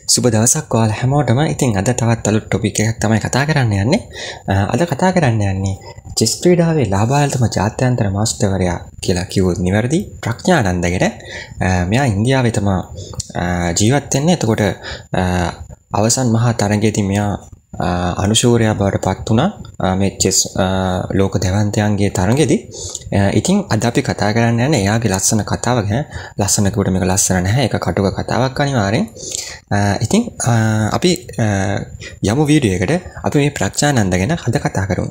සුබ දවසක් ඔයාලා හැමෝටම. ඉතින් අද තවත් අලුත් ටොපික් එකක් තමයි කතා කරන්න යන්නේ. අද කතා කරන්න යන්නේ චෙස් ක්‍රීඩාවේ ලාභායතම ජාත්‍යන්තර මාස්ටර්වරයා කියලා කිව්වොත් නිවැරදි ප්‍රඥානන්ද ගැන. මෙයා ඉන්දියාවේ තමයි ජීවත් වෙන්නේ. එතකොට අවසන් මහා තරගයේදී මෙයා අනුශූරයා බවට පත් වුණා මේ චෙස් ලෝක දෙවන්තයන්ගේ තරගෙදී. ඉතින් අද අපි කතා කරන්න යන්නේ එයාගේ ලස්සන කතාව ගැන. ලස්සන කිව්වට මේක ලස්සන නැහැ. ඒක කටුක කතාවක් අනිවාර්යෙන්. ඉතින් අපි යමු වීඩියෝ එකට. අපි මේ ප්‍රඥානන්ද ගැන අද කතා කරමු.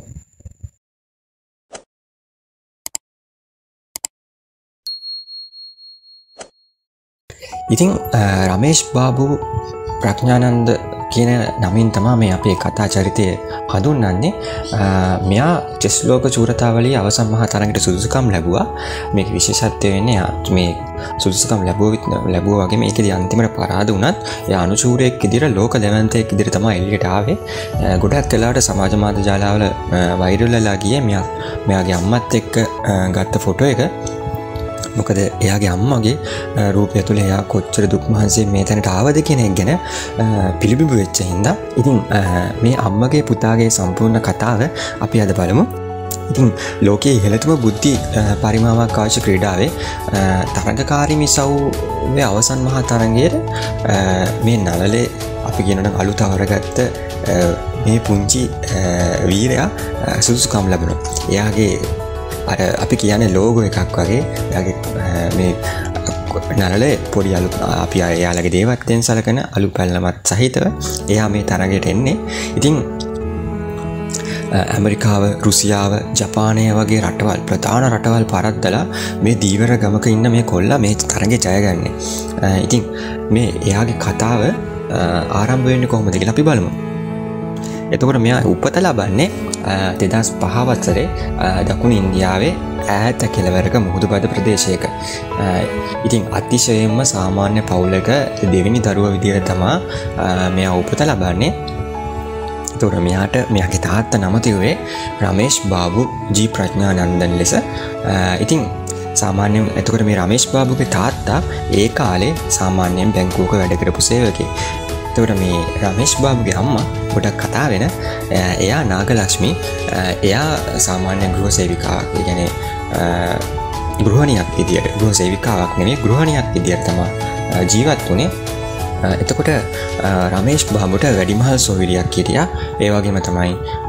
ඉතින් රමේෂ් බාබු ප්‍රඥානන්ද කියන නමින් තමයි මේ අපේ කතා චරිතය හඳුන්වන්නේ. මෙයා චෙස් ලෝක චූරතාවලියේ අවසන් මහා තරගයට සුදුසුකම් ලැබුවා. මේක විශේෂත්වය වෙන්නේ මේ සුදුසුකම් ලැබුවා වගේ මේකේදී අන්තිමට පරාද වුණත් එයා අනුචූරයෙක් විදිහට ලෝක දෙවන්තයෙක් විදිහට තමයි එළියට ආවේ. ගොඩක් වෙලාවට සමාජ මාධ්‍ය ජාලාවල වෛරල් වෙලා ගියේ මෙයාගේ අම්මත් එක්ක ගත්ත ෆොටෝ එක. මොකද එයාගේ අම්මගේ රූපය තුළ එයා කොච්චර දුක් මහන්සියෙන් මේ තැනට ආවද කියන එක ගැන පිළිබිඹු වෙච්ච හින්දා ඉතින් මේ අම්මගේ පුතාගේ සම්පූර්ණ කතාව අපි අද බලමු. ඉතින් ලෝකයේ ඉහළතම බුද්ධි පරිමාවක් අවශ්‍ය ක්‍රීඩාවේ තරඟකාරී මිසව්වේ අවසන් මහා තරගයේ මේ නළලේ අපි කියනවා අලුත අවරගත්ත මේ පුංචි වීරයා සුදුසුකම් ලැබුණා. එයාගේ අර අපි කියන්නේ ලෝගෝ එකක් වගේ එයාගේ මේ නළලේ පොඩි අලු අපි එයාලගේ දේවත්වයෙන් සලකන අලු පැල්ලමත් සහිතව එයා මේ තරගයට එන්නේ. ඉතින් ඇමරිකාව, රුසියාව, ජපානය වගේ රටවල් ප්‍රධාන රටවල් පරද්දලා මේ දීවර ගමක ඉන්න මේ කොල්ලා මේ තරගේ ජයගන්නේ. ඉතින් මේ එයාගේ කතාව ආරම්භ වෙන්නේ කොහොමද කියලා අපි බලමු. එතකොට මෙයා උපත ලබන්නේ 2005 වසරේ දකුණු ඉන්දියාවේ ඈත කෙළවරක මුහුදුබඩ ප්‍රදේශයක. ඉතින් අතිශයින්ම සාමාන්‍ය පවුලක දෙවෙනි දරුවා විදියට තමයි මෙයා උපත ලබන්නේ. එතකොට මෙයාගේ තාත්තා නම තියුවේ රමේෂ් බාබු ජී ප්‍රඥානන්දන් ලෙස. ඉතින් සාමාන්‍යයෙන් එතකොට මේ රමේෂ් බාබුගේ තාත්තා ඒ කාලේ සාමාන්‍යයෙන් බැංකුවක වැඩ කරපු සේවකයෙක්. එතකොට මේ රමේෂ් බාබුගේ අම්මා ගොඩක් කතා වෙන එයා නාගලක්ෂ්මී එයා සාමාන්‍ය ගෘහ සේවිකාවක්. ඒ කියන්නේ ගෘහණියක් විදියට, ගෘහ සේවිකාවක් නෙමෙයි ගෘහණියක් විදියට තමයි ජීවත් වුනේ. එතකොට රමේෂ් බාබුට වැඩිමහල් සොහොයුරියක් හිටියා. ඒ වගේම තමයි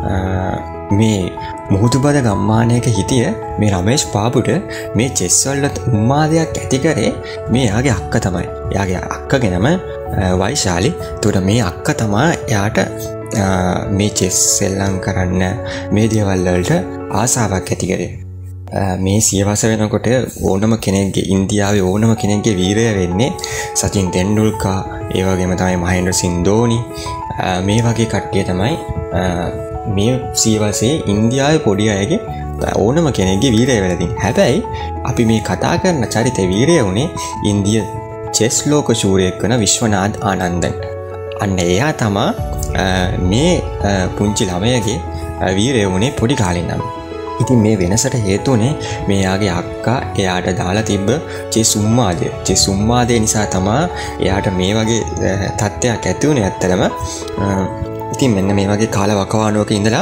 මේ මුහුදුබඩ ගම්මානයක හිටිය මේ රමේෂ් බාබුට මේ චෙස් වලට උන්මාදයක් ඇති කරේ මේ එයාගේ අක්කා තමයි. එයාගේ අක්කගෙනම වෛශාලි. එතකොට මේ අක්කා තමයි එයාට මේ චෙස් සෙල්ලම් කරන්න මේ දේවල් වලට ආසාවක් ඇති කරේ. මේ සියවස වෙනකොට ඕනම කෙනෙක්ගේ ඉන්දියාවේ ඕනම කෙනෙක්ගේ වීරය වෙන්නේ සචින් තෙන්ඩුල්කර්, ඒ වගේම තමයි මහේන්ද්‍ර සිං ධෝනි, මේ වගේ කට්ටිය තමයි මේ සියවසේ ඉන්දියාවේ පොඩි අයගේ ඕනම කෙනෙක්ගේ වීරය වෙලා තියෙන්නේ. හැබැයි අපි මේ කතා කරන චරිතේ වීරය උනේ ඉන්දිය චෙස් ලෝක ශූරයෙක් වන විශ්වනාත් ආනන්දන්. අන්න එයා තමයි මේ පුංචි ළමයාගේ වීරය උනේ පොඩි කාලේ නම්. ඉතින් මේ වෙනසට හේතුනේ මෙයාගේ අක්කා එයාට දාලා තිබ්බ චෙස් උන්මාදය. චෙස් උන්මාදය නිසා තමයි එයාට මේ වගේ තත්ත්වයක් ඇති වුනේ ඇත්තටම. ඉතින් මෙන්න මේ වගේ කාල වකවානුවක ඉඳලා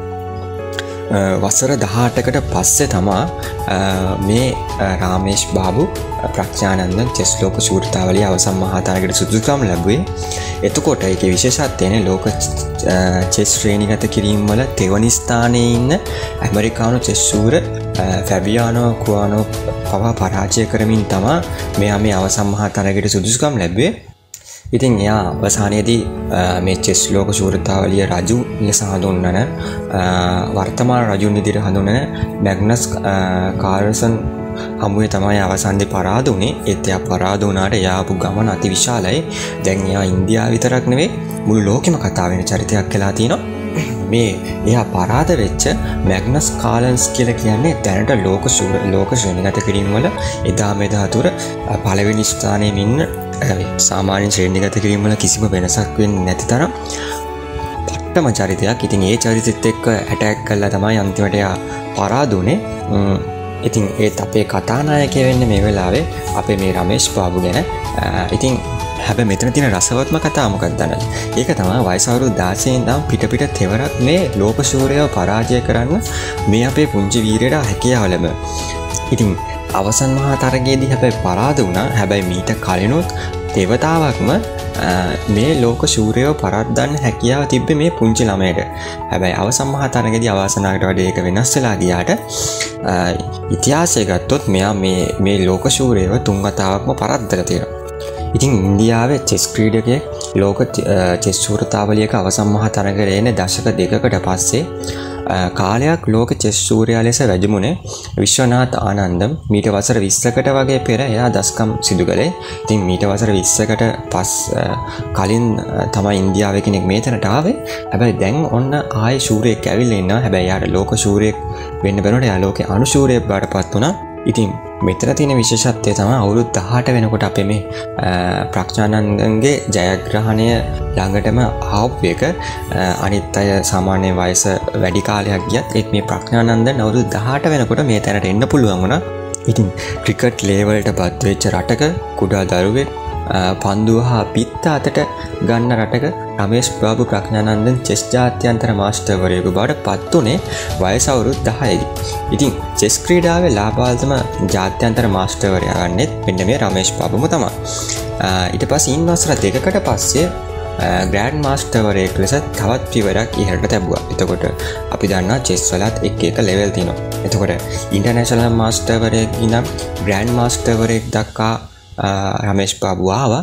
වසර 18කට පස්සේ තමයි මේ රමේෂ් බාබු ප්‍රඥානන්දන් චෙස් ලෝක ශූරතාවලියේ අවසන් මහා තරගයට සුදුසුකම් ලැබුවේ. එතකොට ඒකේ විශේෂත්වය ලෝක චෙස් ශ්‍රේණිගත කිරීම වල තෙවනි ස්ථානයේ ඉන්න ඇමරිකානු චෙස් ශූර ෆැබියානෝ කුවානෝ පවා පරාජය කරමින් තමයි මෙයා මේ අවසන් මහා තරගයට සුදුසුකම් ලැබුවේ. ඉතින් එයා අවසානයේදී මේ චෙස් ලෝක ශූරතාවලිය රජු ලෙස හඳුන්වන වර්තමාන රජුන් විදිහට හඳුන්වන මැග්නස් කාල්සන් හමුවේ තමයි අවසන්දී පරාද වුණේ. ඒත් එයා පරාද වුණාට එයා ආපු ගමන අතිවිශාලයි. දැන් එයා ඉන්දියාව විතරක් නෙවෙයි මුළු ලෝකෙම කතා වෙන චරිතයක් වෙලා තිනවා. මේ එයා පරාද වෙච්ච මැග්නස් කාල්සන් කියලා කියන්නේ දැනට ලෝක ශ්‍රේණිගත කිරීම වල එදා මෙදා තුර පළවෙනි ස්ථානයේ ඉන්න සාමාන්‍ය ශ්‍රේණිගත කිරීම වල කිසිම වෙනසක් වෙන්නේ නැති තරම් පට්ටම චරිතයක්. ඉතින් ඒ චරිතෙත් එක්ක ඇටැක් කළා තමයි අන්තිමට එයා පරාද වුණේ. ඉතින් ඒත් අපේ කතානායකය වෙන්නේ මේ වෙලාවේ අපේ මේ රමේෂ් බාබු ගැන. ඉතින් හැබැයි මෙතන තියෙන රසවත්ම කතාව මොකක්ද දන්නවද? ඒක තමයි වයස අවුරුදු 16 ඉඳන් පිට තෙවරක් මේ ලෝක ශූරයව පරාජය කරන්න මේ අපේ පුංචි වීරයට හැකියාව ලැබෙන. ඉතින් අවසන් මහා තරගයේදී හැබැයි පරාද වුණා. හැබැයි මීට කලිනුත් දෙවතාවක්ම මේ ලෝක ශූරයව පරද්දන්න හැකියාව තිබ්බේ මේ පුංචි ළමයට. හැබැයි අවසන් මහා තරගයේදී අවාසනාවකට වඩා ඒක වෙනස් වෙලා ගියාට ඉතිහාසය ගත්තොත් මෙයා මේ ලෝක ශූරයව 3 වතාවක්ම පරද්දලා තියෙනවා. ඉතින් ඉන්දියාවේ චෙස් ක්‍රීඩකයෙක් ලෝක චෙස් ශූරතාවලියක අවසන් මහා තරගයට එන දශක දෙකකට පස්සේ කාලයක් ලෝක චෙස් ශූරයා ලෙස වැඩිමුණේ විශ්වනාත් ආනන්දම් මීට වසර 20කට වගේ පෙර එයා දස්කම් සිදු කළේ. ඉතින් මීට වසර 20කට කලින් තමයි ඉන්දියාවේ කෙනෙක් මේතනට ආවේ. හැබැයි දැන් ඔන්න ආයේ ශූරයෙක් ඇවිල්ලා ඉන්නවා. හැබැයි එයාට ලෝක ශූරයෙක් වෙන්න බැරුණට එයා ලෝකේ අණු ශූරයෙක් බාටපත් වුණා. ඉතින් මෙතන තියෙන විශේෂත්වය තමයි අවුරුදු 18 වෙනකොට අපේ මේ ප්‍රඥානන්දන්ගේ ජයග්‍රහණය ළඟටම ආපු එක. අනිත් අය සාමාන්‍ය වයස වැඩි කාලයක් ගියත් ඒත් මේ ප්‍රඥානන්දන් අවුරුදු 18 වෙනකොට මේ තැනට එන්න පුළුවන් වුණා. ඉතින් ක්‍රිකට් ලේවලට පත් වෙච්ච රටක කුඩා දරුවෙක් පන්දුව හා පිත්ත අතට ගන්න රටක රමේෂ් බාබු ප්‍රඥානන්දන් චෙස් ජාත්‍යන්තර මාස්ටර්වරයෙකු බවට පත් වුණේ වයස අවුරුදු 10යි. ඉතින් චෙස් ක්‍රීඩාවේ ලාභාල්තම ජාත්‍යන්තර මාස්ටර්වරයා ගන්නෙත් මෙන්න මේ රමේෂ් බාබුම තමයි. ඊට පස්සේ ඉන් වසර දෙකකට පස්සේ ග්‍රෑන්ඩ් මාස්ටර්වරයෙක් ලෙස තවත් පියවරක් ඉහළට තැබුවා. එතකොට අපි දන්නවා චෙස් වලත් එක ලෙවල් තියෙනවා. එතකොට ඉන්ටර්නැෂනල් මාස්ටර්වරයෙක් ඉඳන් ග්‍රෑන්ඩ් මාස්ටර්වරයෙක් දක්වා රමේෂ් බාබු ආවා.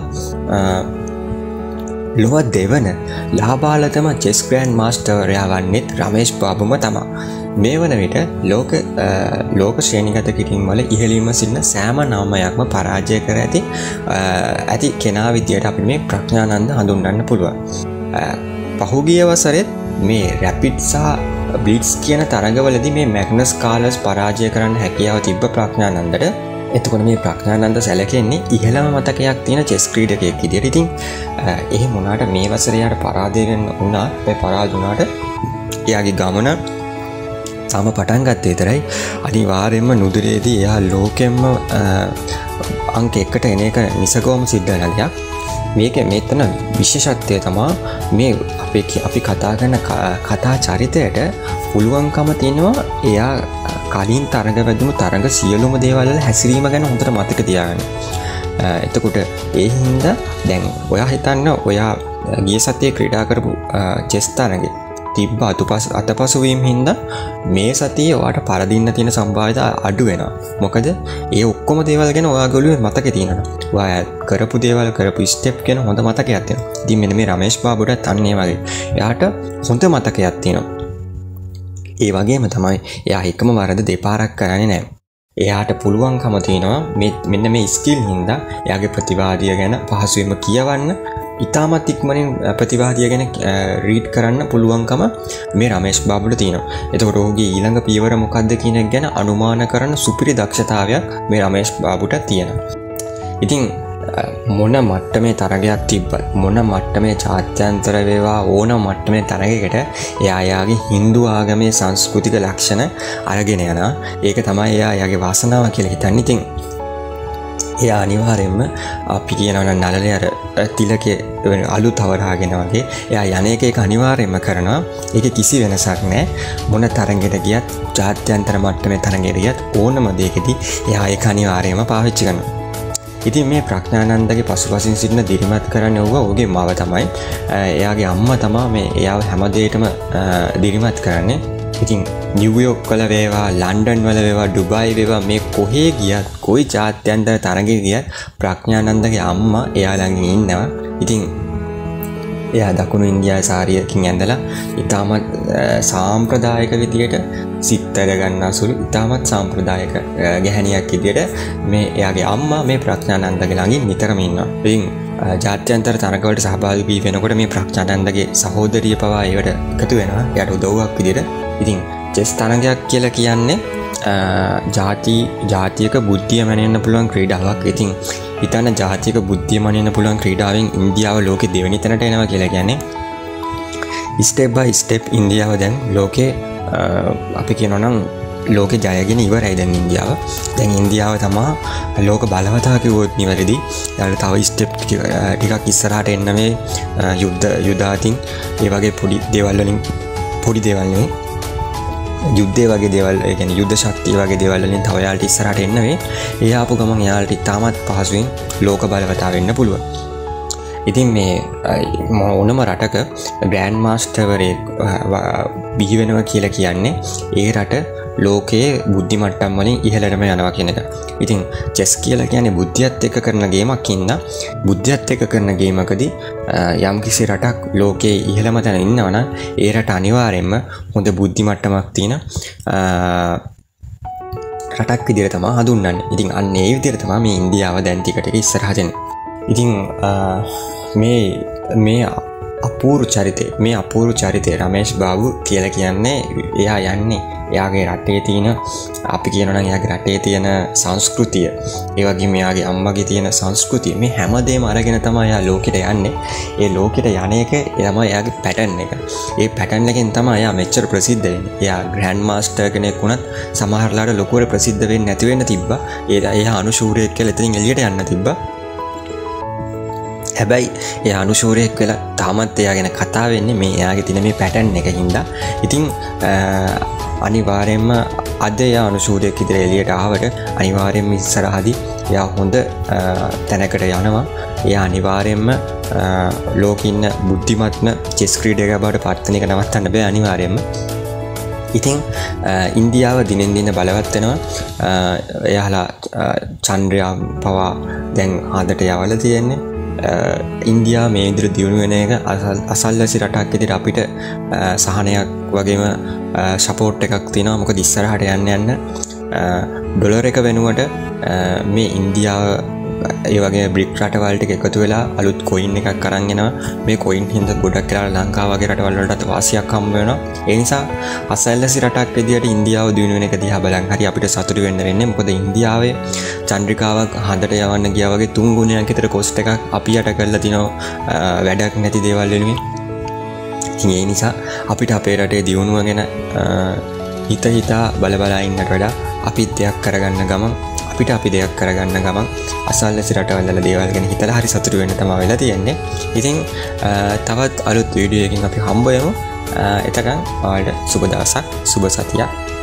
ලොව දෙවන ලාභාලතම චෙස් ග්‍රෑන්ඩ් මාස්ටර්වරයා වන්නෙත් රමේෂ් බාබුම තමයි. මේ වන විට ලෝක ශ්‍රේණිගත කිරීම් වල ඉහළින්ම සිටින සෑම නාමයක්ම පරාජය කර ඇති කෙනා විදියට අපි මේ ප්‍රඥානන්ද හඳුන්වන්න පුළුවන්. පහුගිය වසරෙත් මේ රැපිඩ් සහ බ්ලිට්ස් කියන තරගවලදී මේ මැග්නස් කාර්ලස් පරාජය කරන්න හැකියාව තිබ්බ ප්‍රඥානන්දට. එතකොට මේ ප්‍රඥානන්ද සැලකෙන්නේ ඉහළම මතකයක් තියෙන චෙස් ක්‍රීඩකයෙක් විදියට. ඉතින් එහෙම වුණාට මේ වසරේ යාට පරාජය වෙන්න වුණා. මේ පරාජය වුණාට එයාගේ ගමන තාම පටන් ගත්තේ විතරයි. අනිවාර්යයෙන්ම නුදුරේදී එයා ලෝකෙම්ම අංක 1ට එන එක නිසගවම සිද්ධ වෙන දෙයක්. මේක මෙතන විශේෂත්වය තමයි මේ අපි කතා කරන කතා චරිතයට පුළුවන්කම තියෙනවා එයා කලින් තරඟ වැදුණු තරඟ සියලුම දේවල් වල හැසිරීම ගැන හොඳට මතක තියාගන්න. එතකොට ඒ හින්දා දැන් ඔයා හිතන්න ඔයා ගිය සතියේ ක්‍රීඩා කරපු චෙස් තරඟේ තිබ්බ අතපසුවීම් හින්දා මේ සතියේ ඔයාට පරදින්න තියෙන සම්භාවිතය අඩු වෙනවා. මොකද ඒ ඔක්කොම දේවල් ගැන ඔයාගේ ඔළුවේ මතකේ තියෙනවා. ඔයා කරපු දේවල් කරපු ස්ටෙප් ගැන හොඳ මතකයක් තියෙනවා. ඉතින් මෙන්න මේ රමේෂ් බාබුටත් අන්න ඒ වගේ. එයාට හොඳ මතකයක් තියෙනවා. ඒ වගේම තමයි එයා එකම වරද දෙපාරක් කරන්නේ නැහැ. එයාට පුළුවන්කම තියෙනවා මෙන්න මේ ස්කිල් හින්දා එයාගේ ප්‍රතිවාදිය ගැන පහසුවෙන්ම කියවන්න, ඉතාමත් ඉක්මනින් ප්‍රතිවාදිය ගැන රීඩ් කරන්න පුළුවන්කම මේ රමේෂ් බාබුට තියෙනවා. එතකොට ඔහුගේ ඊළඟ පියවර මොකක්ද කියන එක ගැන අනුමාන කරන සුපිරි දක්ෂතාවයක් මේ රමේෂ් බාබුට තියෙනවා. ඉතින් මොන මට්ටමේ තරගයක් තිබ්බත් මොන මට්ටමේ ජාත්‍යන්තර වේවා ඕන මට්ටමේ තරගයකට එයාගේ Hindu ආගමේ සංස්කෘතික ලක්ෂණ අරගෙන යනවා. ඒක තමයි එයාගේ වාසනාව කියලා හිතන්නේ. ඉතින් එයා අනිවාර්යයෙන්ම අපි කියනවා නම් නළලේ අර තිලකේ වෙන අලුත් අවරාගෙන වගේ එයා යන එක අනිවාර්යයෙන්ම කරනවා. ඒක කිසි වෙනසක් නැහැ. මොන තරගෙට ගියත් ජාත්‍යන්තර මට්ටමේ තරගෙට ගියත් ඕනම දෙයකදී එයා ඒක අනිවාර්යයෙන්ම පාවිච්චි කරනවා. ඉතින් මේ ප්‍රඥානන්දගේ පසුපසින් සිටින දිරිමත් කරන්නේ ඔහුගේ මව තමයි. එයාගේ අම්මා තමයි මේ එයාව හැම දෙයකම දිරිමත් කරන්නේ. ඉතින් නිව්යෝක් වල වේවා, ලන්ඩන් වල වේවා, ඩුබායි වේවා මේ කොහේ ගියත්, කොයි ජාත්‍යන්තර තරගෙට ගියත් ප්‍රඥානන්දගේ අම්මා එයා ළඟින් ඉන්නවා. ඉතින් එයා දකුණු ඉන්දියාවේ සාරියකින් ඇඳලා ඉතාමත් සාම්ප්‍රදායික විදියට සිත්තර ගන්නා සුළු ඉතාමත් සාම්ප්‍රදායික ගැහණියක් විදියට මේ එයාගේ අම්මා මේ ප්‍රඥානන්දගේ ළඟින් නිතරම ඉන්නවා. ඉතින් ජාත්‍යන්තර තරගවලට සහභාගී වී වෙනකොට මේ ප්‍රඥානන්දගේ සහෝදරිය පවා ඒවට එකතු වෙනවා. එයාට උදව්වක් විදියට. ඉතින් චෙස් තරගයක් කියලා කියන්නේ ජාතියක බුද්ධිය මැනෙන්න පුළුවන් ක්‍රීඩාවක්. ඉතින් හිතන්න ජාතියක බුද්ධිය මනින්න පුළුවන් ක්‍රීඩාවෙන් ඉන්දියාව ලෝකෙ දෙවෙනි තැනට එනවා කියලා කියන්නේ ස්ටෙප් බයි ස්ටෙප් ඉන්දියාව දැන් ලෝකේ අපි කියනවා නම් ලෝක ජයගෙන ඉවරයි දැන් ඉන්දියාව. දැන් ඉන්දියාව තමා ලෝක බලවතා කිව්වොත් නිවැරදි. ඊළඟ තව ස්ටෙප් ටිකක් ඉස්සරහට එන්න මේ යුද්ධ අතින් ඒ වගේ පොඩි දේවල් වලින් පොඩි දේවල් නෙවෙයි යුද්ධය වගේ දේවල් ඒ කියන්නේ යුද්ධ ශක්තිය වගේ දේවල් වලින් තව යාලට ඉස්සරහට එන්න මේ. ඒ ආපු ගමන් යාලට තාමත් පහසුවෙන් ලෝක බලවතා වෙන්න පුළුවන්. ඉතින් මේ ඕනම රටක ග්‍රෑන්ඩ් මාස්ටර්වරයෙක් බිහි වෙනවා කියලා කියන්නේ ඒ රට ලෝකයේ බුද්ධි මට්ටම් වලින් ඉහළටම යනවා කියන එක. ඉතින් චෙස් කියලා කියන්නේ බුද්ධියත් එක්ක කරන ගේමක් ඉන්න. බුද්ධියත් එක්ක කරන ගේමකදී යම්කිසි රටක් ලෝකයේ ඉහළම තැන ඉන්නවා නම් ඒ රට අනිවාර්යයෙන්ම හොඳ බුද්ධි මට්ටමක් තියෙන රටක් විදිහට තමයි හඳුන්වන්නේ. ඉතින් අන්න ඒ විදිහට තමයි මේ ඉන්දියාව දැන් ටික ටික ඉස්සරහට එන්නේ. ඉතින් මේ අපූරු චරිතය රමේෂ් බාබු කියලා කියන්නේ එයා යන්නේ එයාගේ රටේ තියෙන අපි කියනවා නම් එයාගේ රටේ තියෙන සංස්කෘතිය ඒ වගේම එයාගේ අම්මගේ තියෙන සංස්කෘතිය මේ හැමදේම අරගෙන තමයි එයා ලෝකෙට යන්නේ. ඒ ලෝකෙට යන එක තමයි එයාගේ පැටර්න් එක. ඒ පැටර්න් එකෙන් තමයි එයා මෙච්චර ප්‍රසිද්ධ වෙන්නේ. එයා ග්‍රෑන්ඩ් මාස්ටර් කෙනෙක් වුණත් සමහරලාට ලොකුවට ප්‍රසිද්ධ වෙන්නේ නැති වෙන්න තිබ්බා. එයා අනුශූරයෙක් කියලා එතනින් එළියට යන්න තිබ්බා. හැබැයි ඒ අනුශූරයෙක් වෙලා තාමත් එයා ගැන කතා වෙන්නේ මේ එයාගේ තියෙන මේ පැටර්න් එකකින්ද. ඉතින් අනිවාර්යයෙන්ම අද එයා අනුශූරයෙක් විදිහට එළියට ආවට අනිවාර්යයෙන්ම ඉස්සරහදී එයා හොඳ තැනකට යනවා. එයා අනිවාර්යයෙන්ම ලෝකෙ ඉන්න බුද්ධිමත්ම චෙස් ක්‍රීඩකයෙක් බවට පත් වෙන එක නවත්තන්න බෑ අනිවාර්යයෙන්ම. ඉතින් ඉන්දියාව දිනෙන් දින බලවත් වෙනවා. එයාලා චන්ද්‍රයාන් පවා දැන් ආදට යවලා තියෙන්නේ. ඉන්දියා මේ විදිහට දියුණු වෙන එක අසල්වැසි රටක් විදිහට අපිට සහනයක් වගේම සපෝට් එකක් තියෙනවා. මොකද ඉස්සරහට යන්න ඩොලර් එක වෙනුවට මේ ඉන්දියාව ඒ වගේ බ්‍රික් රටවල් ටික එකතු වෙලා අලුත් කොයින් එකක් අරන් එනවා. මේ කොයින් හින්දා ගොඩක් වෙලා ලංකාව වගේ රටවල් වලට වාසියක් හම්බ වෙනවා. ඒ නිසා අසල්වැසි රටක් විදිහට ඉන්දියාව දියුණු වෙන එක දිහා බලන් හරි අපිට සතුටු වෙන්න වෙන්නේ. මොකද ඉන්දියාවේ චන්ද්‍රිකාවක් හදට යවන්න ගියා වගේ 3 ගුණයක් විතර කොස්ට් එකක් අපි යට කරලා තිනවා වැඩක් නැති දේවල් වෙනුවෙන්. ඉතින් ඒ නිසා අපිට අපේ රටේ දියුණුව ගැන හිතා බලා ඉන්නට වඩා අපි දෙයක් කරගන්න ගමන් අපි දෙයක් කරගන්න ගමන් අසල්වැසි රටවල් වල දේවල් ගැන හිතලා හරි සතුටු වෙන්න තමයි වෙලා තියෙන්නේ. ඉතින් තවත් අලුත් වීඩියෝ එකකින් අපි හම්බ වෙමු. එතකන් ඔයාලට සුබ දවසක් සුබ සතියක්.